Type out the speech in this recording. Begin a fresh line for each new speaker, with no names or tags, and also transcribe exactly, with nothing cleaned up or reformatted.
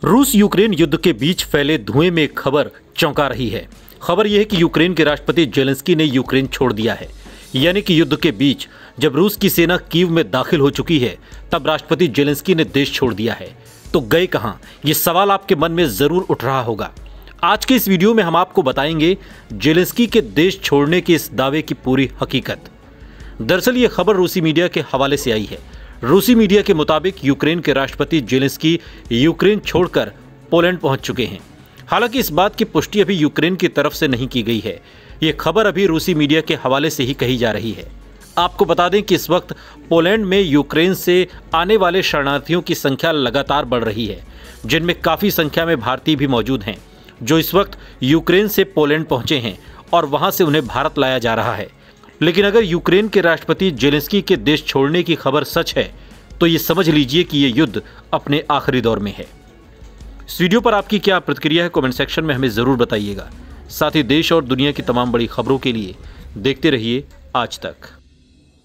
रूस यूक्रेन युद्ध के बीच फैले धुएं में एक खबर चौंका रही है। खबर यह है कि यूक्रेन के राष्ट्रपति जेलेंस्की ने यूक्रेन छोड़ दिया है। यानी कि युद्ध के बीच जब रूस की सेना कीव में दाखिल हो चुकी है, तब राष्ट्रपति जेलेंस्की ने देश छोड़ दिया है। तो गए कहां? ये सवाल आपके मन में जरूर उठ रहा होगा। आज के इस वीडियो में हम आपको बताएंगे जेलेंस्की के देश छोड़ने के इस दावे की पूरी हकीकत। दरअसल ये खबर रूसी मीडिया के हवाले से आई है। रूसी मीडिया के मुताबिक यूक्रेन के राष्ट्रपति जेलेंस्की यूक्रेन छोड़कर पोलैंड पहुंच चुके हैं। हालांकि इस बात की पुष्टि अभी यूक्रेन की तरफ से नहीं की गई है। ये खबर अभी रूसी मीडिया के हवाले से ही कही जा रही है। आपको बता दें कि इस वक्त पोलैंड में यूक्रेन से आने वाले शरणार्थियों की संख्या लगातार बढ़ रही है, जिनमें काफ़ी संख्या में भारतीय भी मौजूद हैं, जो इस वक्त यूक्रेन से पोलैंड पहुंचे हैं और वहां से उन्हें भारत लाया जा रहा है। लेकिन अगर यूक्रेन के राष्ट्रपति जेलेंस्की के देश छोड़ने की खबर सच है, तो ये समझ लीजिए कि ये युद्ध अपने आखिरी दौर में है। इस वीडियो पर आपकी क्या प्रतिक्रिया है, कमेंट सेक्शन में हमें ज़रूर बताइएगा। साथ ही देश और दुनिया की तमाम बड़ी खबरों के लिए देखते रहिए आज तक।